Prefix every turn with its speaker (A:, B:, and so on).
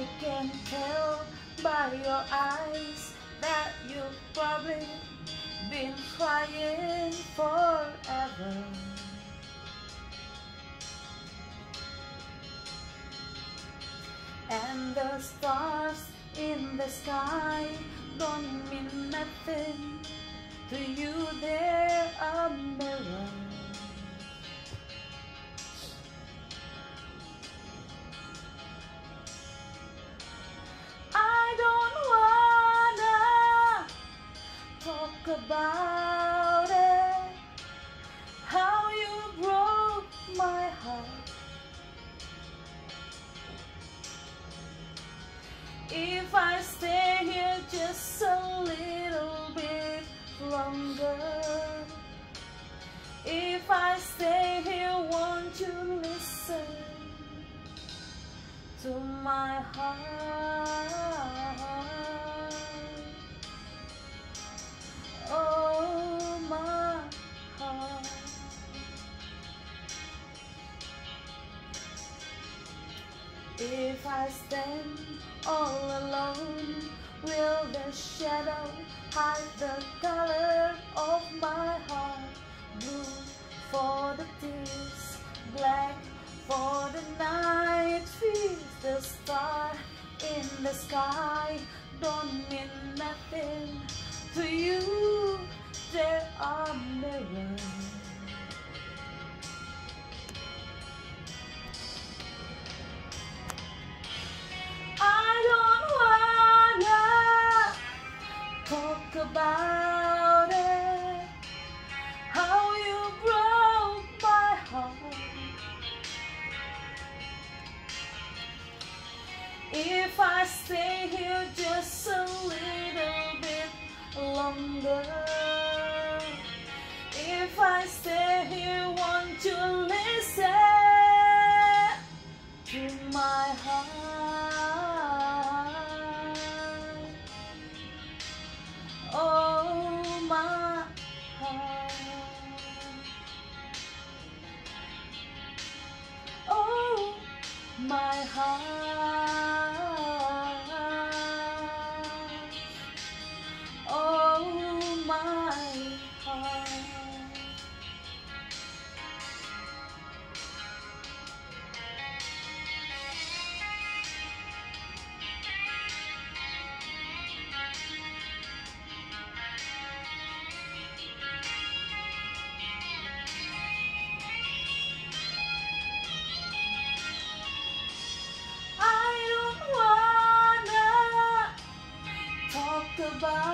A: I can tell by your eyes that you've probably been crying forever. And the stars in the sky don't mean nothing to you, they're a mirror. I don't wanna talk about it, how you broke my heart. If I stay here just a little bit longer, if I stay here, won't you listen to my heart? Oh, my heart. If I stand all alone, will the shadow hide the color of my heart? Blue for the tears, black for the night feels. The star in the sky don't mean nothing to you, they're a mirror. Talk about it, how you broke my heart. If I stay here just a little bit longer, if I stay here, won't you listen to my heart? Oh, my heart. Oh, my heart. Oh, my heart. I don't wanna talk about